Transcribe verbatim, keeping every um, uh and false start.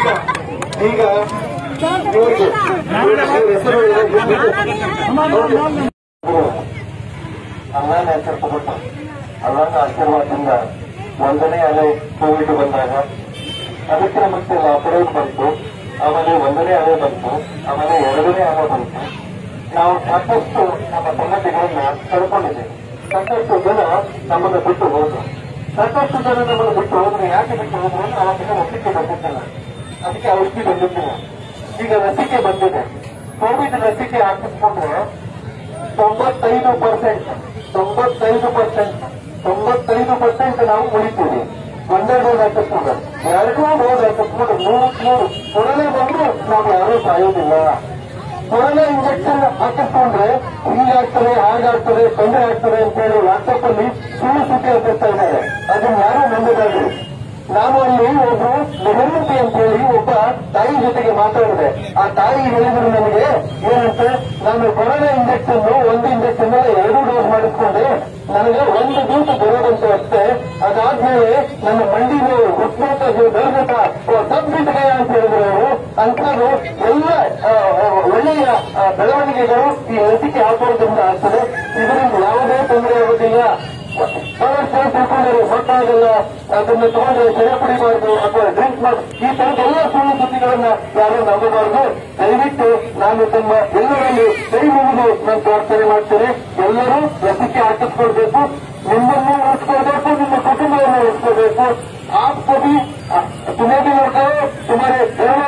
ಈಗ ಇವ್ರಿಗೆ ಹೆಸರು ಅಲ್ಲಾನ ಹೆಸರು ತಗೊಂಡು ಅಲ್ಲಾನ ಆಶೀರ್ವಾದದಿಂದ ಒಂದನೇ ಅಲೆ ಕೋವಿಡ್ ಬಂದಾಗ ಅದಕ್ಕೆ ನಮಗೆ ಲಾಕ್ಡೌನ್ ಬಂತು. ಆಮೇಲೆ ಒಂದನೇ ಅಲೆ ಬಂತು, ಆಮೇಲೆ ಎರಡನೇ ಅಲೆ ಬಂತು. ನಾವು ಸಾಕಷ್ಟು ನಮ್ಮ ಸಂಗತಿಗಳನ್ನ ಕಳ್ಕೊಂಡಿದ್ದೇವೆ. ಸಾಕಷ್ಟು ಜನ ನಮ್ಮನ್ನು ಬಿಟ್ಟು ಹೋದ್ರು. ಸಾಕಷ್ಟು ಜನ ನಮ್ಮನ್ನು ಬಿಟ್ಟು ಹೋದ್ರೆ ಯಾಕೆ ಬಿಟ್ಟು ಹೋದ್ರು ಅಂದ್ರೆ ಅವತ್ತಿಗೆ ಲಸಿಕೆ ಬಂದಿದ್ದಿಲ್ಲ, ಅದಕ್ಕೆ ಔಷಧಿ ಬಂದಿದ್ದಿಲ್ಲ. ಈಗ ಲಸಿಕೆ ಬಂದಿದೆ. ಕೋವಿಡ್ ಲಸಿಕೆ ಹಾಕಿಸ್ಕೊಂಡ್ರೆ ತೊಂಬತ್ತೈದು ಪರ್ಸೆಂಟ್ ತೊಂಬತ್ತೈದು ಪರ್ಸೆಂಟ್ ತೊಂಬತ್ತೈದು ಪರ್ಸೆಂಟ್ ನಾವು ಉಳಿತೀವಿ. ಒಂದೇ ಡೋಸ್ ಹಾಕಿಸ್ಕೊಂಡ್ರೆ, ಎರಡೂ ಡೋಸ್ ಹಾಕಿಸ್ಕೊಂಡ್ರೆ ನೂರಕ್ಕೆ ನೂರು ಕೊರೋನಾ ಬಂದ್ರು ನಾವು ಯಾರೂ ಸಾಯೋದಿಲ್ಲ. ಕೊರೋನಾ ಇಂಜೆಕ್ಷನ್ ಹಾಕಿಸ್ಕೊಂಡ್ರೆ ಹೀಗಾಗ್ತದೆ, ಹಾಗಾಗ್ತದೆ, ತೊಂದರೆ ಆಗ್ತದೆ ಅಂತ ಹೇಳಿ ವಾಟ್ಸಪ್ ಅಲ್ಲಿ ಸುಳ್ಳು ಸುದ್ದಿ ಹಾಕಿಸ್ತಾ ಇದ್ದಾರೆ. ಅದನ್ನ ಯಾರೂ ನಂಬಬೇಡ್ರಿ. ನಾನು ಅಲ್ಲಿ ಒಬ್ರು ಮೆಹರೂಪಿ ಅಂತ ಹೇಳಿ ಒಬ್ಬ ತಾಯಿ ಜೊತೆಗೆ ಮಾತಾಡಿದೆ. ಆ ತಾಯಿ ಹೇಳಿದ್ರು ನನಗೆ ಏನಂತೆ, ನಾನು ಕೊರೋನಾ ಇಂಜೆಕ್ಷನ್ ಒಂದು ಇಂಜೆಕ್ಷನ್ ಎರಡು ಡೋಸ್ ಮಾಡಿಸ್ಕೊಂಡೆ, ನನಗೆ ಒಂದು ದಿವಸ ಬರೋದಂತೆ ಅಷ್ಟೇ. ಅದಾದ್ಮೇಲೆ ನನ್ನ ಮಂಡಿ ನೋವು ಹುಟ್ಟ ಬೆಳೆದ ಸಬ್ಬಿಟ್ಗೆ ಅಂತ ಹೇಳಿದ್ರು ಅವರು. ಅಂಥದ್ದು ಎಲ್ಲ ಒಳ್ಳೆಯ ಬೆಳವಣಿಗೆಗಳು ಈ ಲಸಿಕೆ ಹಾಕೋದ್ರಿಂದ ಆಗ್ತದೆ. ಇದರಿಂದ ಯಾವುದೇ ತೊಂದರೆ ಆಗೋದಿಲ್ಲ. ತಿಳ್ಕೊಂಡ್ರೆ ಮಕ್ಕಳಿಗೆಲ್ಲ ಅದನ್ನು ತಗೊಂಡ್ರೆ ಸೆರೆ ಕುಡಿಬಾರ್ದು ಅಥವಾ ಡ್ರಿಂಕ್ ಮಾಡಿ, ಈ ತರದೆಲ್ಲ ಸುಳ್ಳು ಸುದ್ದಿಗಳನ್ನ ಯಾರು ನಂಬಬಾರದು. ದಯವಿಟ್ಟು ನಾನು ತಮ್ಮ ಎಲ್ಲರಲ್ಲಿ ಕೈ ಮುಗಿದು ನಾನು ಪ್ರಾರ್ಥನೆ ಮಾಡ್ತೇನೆ. ಎಲ್ಲರೂ ಲಸಿಕೆ ಹಾಕಿಸ್ಕೊಳ್ಬೇಕು, ನಿಮ್ಮನ್ನು ಉಳಿಸ್ಕೊಳ್ಬೇಕು, ನಿಮ್ಮ ಕುಟುಂಬವನ್ನು ಉಳಿಸ್ಕೊಳ್ಬೇಕು. आप को भी तुम्हें भी लड़का हो, तुम्हारे